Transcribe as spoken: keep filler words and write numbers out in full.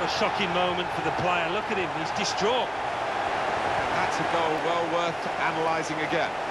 a shocking moment for the player. Look at him, he's distraught. That's a goal well worth analysing again.